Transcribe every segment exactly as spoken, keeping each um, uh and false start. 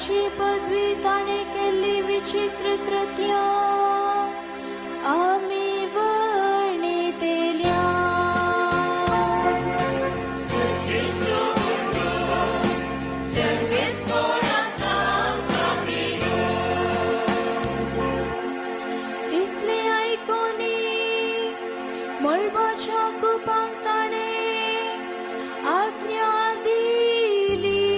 डॉक्टराची पदवी ताणे केली विचित्र कृत्या आम्ही वणितेल्या. इतले आयकोनी मळबाच्या कुपांक ताणे आज्ञा दिली.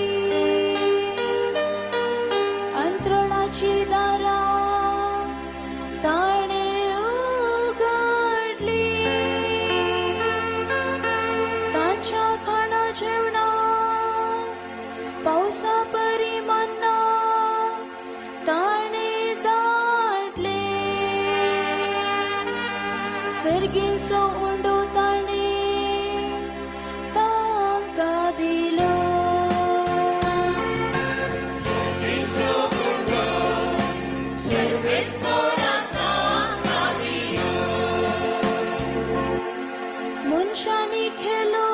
अंतरणाची दारां ताणे उगडली. तांच्या खाणा जेवणा पावसा परी मन्ना ताणे धाडले. सर्गींचो उंडो ताणे तांकां दिलो. मनशांनी खेलो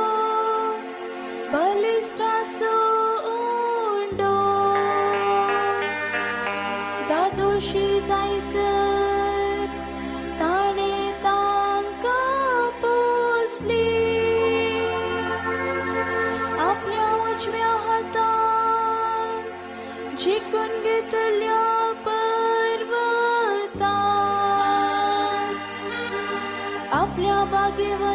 बलिष्ठाचो उंडो दादोशी जायसर ताणे तांकां पोसली. आपल्या उजव्या हातान जिखून घेतल्या पर्वतान आपल्या बागेवर